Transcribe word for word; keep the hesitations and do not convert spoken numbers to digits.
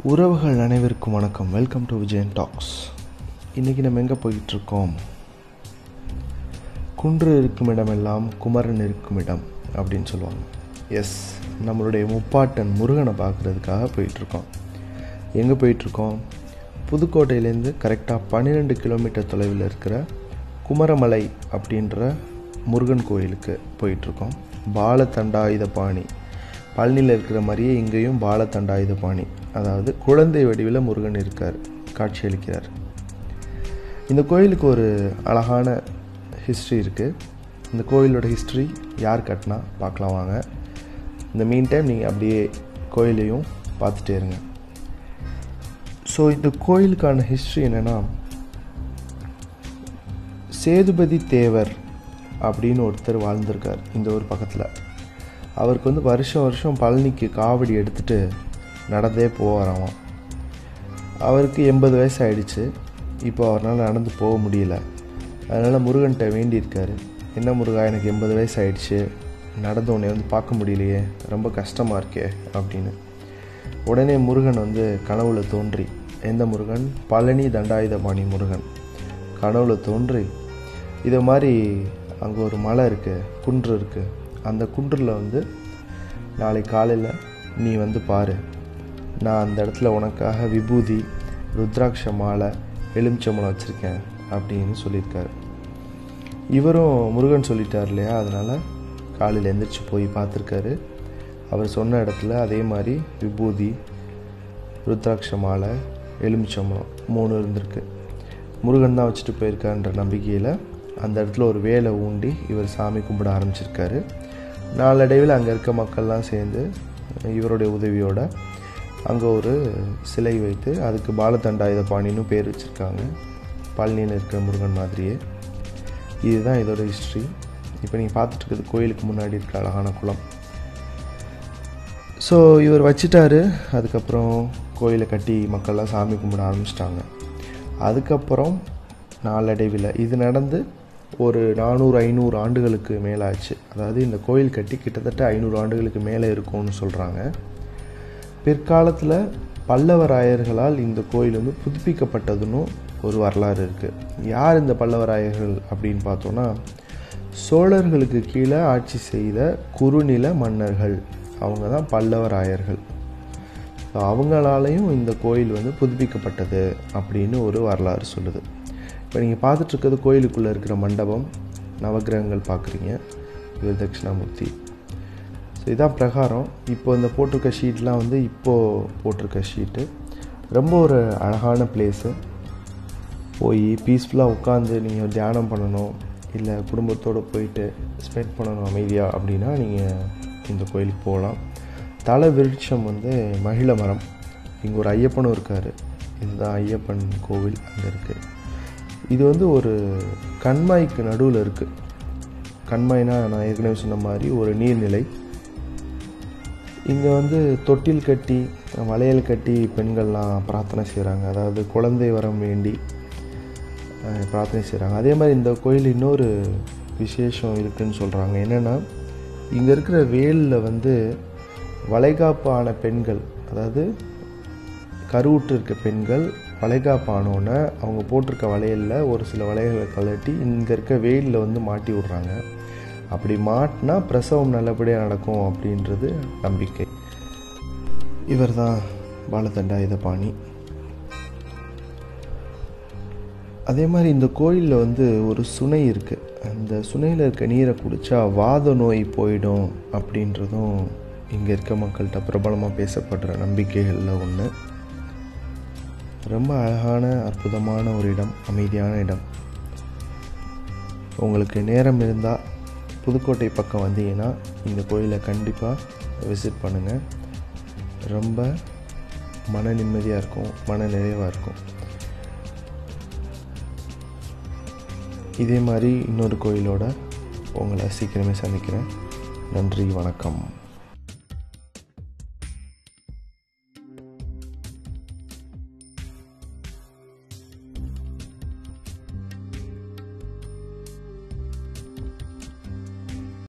உறவுகள் அனைவருக்கும் வணக்கம். Welcome to Vijayan talks. இன்றைக்கி நம்ம எங்கே போயிட்டுருக்கோம்? குன்று இருக்கும் இடமெல்லாம் குமரன் இருக்கும் இடம் அப்படின்னு சொல்லுவாங்க. எஸ், நம்மளுடைய முப்பாட்டன் முருகனை பார்க்குறதுக்காக போயிட்டுருக்கோம். எங்கே போயிட்டுருக்கோம்? புதுக்கோட்டையிலேருந்து கரெக்டாக பன்னிரெண்டு கிலோமீட்டர் தொலைவில் இருக்கிற குமரமலை அப்படின்ற முருகன் கோயிலுக்கு போயிட்டுருக்கோம். பாலதண்டாயுதபாணி, பழனியில் இருக்கிற மாதிரியே இங்கேயும் பாலதண்டாயுதபாணி, அதாவது குழந்தை வடிவில் முருகன் இருக்கார், காட்சியளிக்கிறார். இந்த கோயிலுக்கு ஒரு அழகான ஹிஸ்ட்ரி இருக்குது. இந்த கோயிலோட ஹிஸ்ட்ரி யார் கட்டினா பார்க்கலாம் வாங்க. இந்த மீன் டைம் நீங்கள் அப்படியே கோயிலையும் பார்த்துட்டே இருங்க. ஸோ இந்த கோயிலுக்கான ஹிஸ்ட்ரி என்னென்னா, சேதுபதி தேவர் அப்படின்னு ஒருத்தர் வாழ்ந்திருக்கார் இந்த ஒரு பக்கத்தில். அவருக்கு வந்து வருஷம் வருஷம் பழனிக்கு காவடி எடுத்துகிட்டு நடந்தே போவாராம். அவருக்கு எண்பது வயசு ஆகிடுச்சு. இப்போ அவரால் நடந்து போக முடியல. அதனால் முருகன்கிட்ட வேண்டியிருக்காரு, என்ன முருகா, எனக்கு எண்பது வயசு ஆகிடுச்சு, நடந்த உடனே வந்து பார்க்க முடியலையே, ரொம்ப கஷ்டமாக இருக்கே அப்படின்னு. உடனே முருகன் வந்து கனவுல தோன்றி, எந்த முருகன்? பழனி தண்டாயுதபாணி முருகன் கனவுல தோன்றி, இதை மாதிரி அங்கே ஒரு மலை இருக்குது, குன்று இருக்குது, அந்த குன்றில் வந்து நாளை காலையில் நீ வந்து பாரு, நான் அந்த இடத்துல உனக்காக விபூதி, ருத்ராட்ச மாலை, எலுமிச்சம்பழம் வச்சுருக்கேன் அப்படின்னு சொல்லியிருக்காரு. இவரும் முருகன் சொல்லிட்டார் இல்லையா, அதனால் காலையில் எந்திரிச்சு போய் பார்த்துருக்காரு. அவர் சொன்ன இடத்துல அதே மாதிரி விபூதி, ருத்ராட்ச மாலை, எலுமிச்சம்பழம் மூணு இருந்திருக்கு. முருகன் தான் வச்சுட்டு போயிருக்கான்ற நம்பிக்கையில் அந்த இடத்துல ஒரு வேலை ஊண்டி இவர் சாமி கும்பிட ஆரம்பிச்சிருக்காரு. நாளடைவில் அங்கே இருக்க மக்கள்லாம் சேர்ந்து இவருடைய உதவியோட அங்கே ஒரு சிலை வைத்து அதுக்கு பாலதண்டாயுதபாணின்னு பேர் வச்சுருக்காங்க, பழனியில் இருக்கிற முருகன் மாதிரியே. இதுதான் இதோட ஹிஸ்ட்ரி. இப்போ நீங்கள் பார்த்துட்டு இருக்கிறது கோயிலுக்கு முன்னாடி இருக்க அழகான குளம். ஸோ இவர் வச்சிட்டாரு. அதுக்கப்புறம் கோயிலை கட்டி மக்கள்லாம் சாமி கும்பிட ஆரம்பிச்சிட்டாங்க. அதுக்கப்புறம் நாளடைவில் இது நடந்து ஒரு நானூறு ஐநூறு ஆண்டுகளுக்கு மேலே ஆச்சு. அதாவது இந்த கோயில் கட்டி கிட்டத்தட்ட ஐநூறு ஆண்டுகளுக்கு மேலே இருக்கும்னு சொல்கிறாங்க. பிற்காலத்தில் பல்லவராயர்களால் இந்த கோயில் வந்து புதுப்பிக்கப்பட்டதுன்னு ஒரு வரலாறு இருக்குது. யார் இந்த பல்லவராயர்கள் அப்படின்னு பார்த்தோன்னா, சோழர்களுக்கு கீழே ஆட்சி செய்த குறுநில மன்னர்கள், அவங்க தான் பல்லவராயர்கள். ஸோ அவங்களாலையும் இந்த கோயில் வந்து புதுப்பிக்கப்பட்டது அப்படின்னு ஒரு வரலாறு சொல்லுது. இப்போ நீங்கள் பார்த்துட்ருக்கிறது கோயிலுக்குள்ளே இருக்கிற மண்டபம், நவகிரகங்கள் பார்க்குறீங்க, இது தட்சிணாமூர்த்தி. ஸோ இதான் பிரகாரம். இப்போ இந்த போட்டிருக்க ஷீட்லாம் வந்து இப்போது போட்டிருக்க ஷீட்டு. ரொம்ப ஒரு அழகான பிளேஸு. போய் பீஸ்ஃபுல்லாக உட்காந்து நீங்கள் தியானம் பண்ணணும், இல்லை குடும்பத்தோடு போயிட்டு ஸ்பெண்ட் பண்ணணும் அமைதியாக அப்படின்னா நீங்கள் இந்த கோயிலுக்கு போகலாம். தலை விருட்சம் வந்து மகிழ மரம். இங்கே ஒரு ஐயப்பனும் இருக்கார். இதுதான் ஐயப்பன் கோவில் அங்கே இருக்குது. இது வந்து ஒரு கண்மாய்க்கு நடுவில் இருக்குது. கண்மாய்னா நான் ஏற்கனவே சொன்ன மாதிரி ஒரு நீர்நிலை. இங்கே வந்து தொட்டில் கட்டி வளையல் கட்டி பெண்கள்லாம் பிரார்த்தனை செய்கிறாங்க. அதாவது குழந்தை வரம் வேண்டி பிரார்த்தனை செய்கிறாங்க. அதே மாதிரி இந்த கோயில் இன்னொரு விசேஷம் இருக்குதுன்னு சொல்கிறாங்க. என்னென்னா, இங்கே இருக்கிற வேலில் வந்து வளைகாப்பு ஆன பெண்கள், அதாவது கருவுற்று இருக்க பெண்கள் வளைகாப்பு ஆனோன்னே அவங்க போட்டிருக்க வளையலில் ஒரு சில வளையல்களை கழட்டி இங்கே இருக்க வெயிலில் வந்து மாட்டி விட்றாங்க. அப்படி மாட்டினா பிரசவம் நல்லபடியாக நடக்கும் அப்படின்றது நம்பிக்கை. இவர் தான் பாலதண்டாயுதபாணி. அதே மாதிரி இந்த கோயிலில் வந்து ஒரு சுனை இருக்குது. அந்த சுனையில் இருக்க நீரை குடித்தா வாத நோய் போயிடும் அப்படின்றதும் இங்கே இருக்க மக்கள்கிட்ட பிரபலமாக பேசப்படுற நம்பிக்கைகளில் ஒன்று. ரொம்ப அழகான அற்புதமான ஒரு இடம், அமைதியான இடம். உங்களுக்கு நேரம் இருந்தால் புதுக்கோட்டை பக்கம் வந்தீங்கன்னா இந்த கோயிலை கண்டிப்பாக விசிட் பண்ணுங்கள். ரொம்ப மன நிம்மதியாக இருக்கும், மன நிறைவாக இருக்கும். இதே மாதிரி இன்னொரு கோயிலோட உங்களை சீக்கிரமே சந்திக்கிறேன். நன்றி, வணக்கம்.